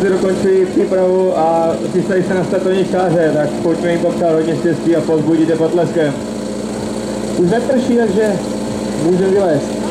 kluci dokončují přípravu a chystají se na startovní čáře, tak pojďme jim popřát hodně štěstí a povzbudit je potleskem. Už neprší, takže můžeme vylézt.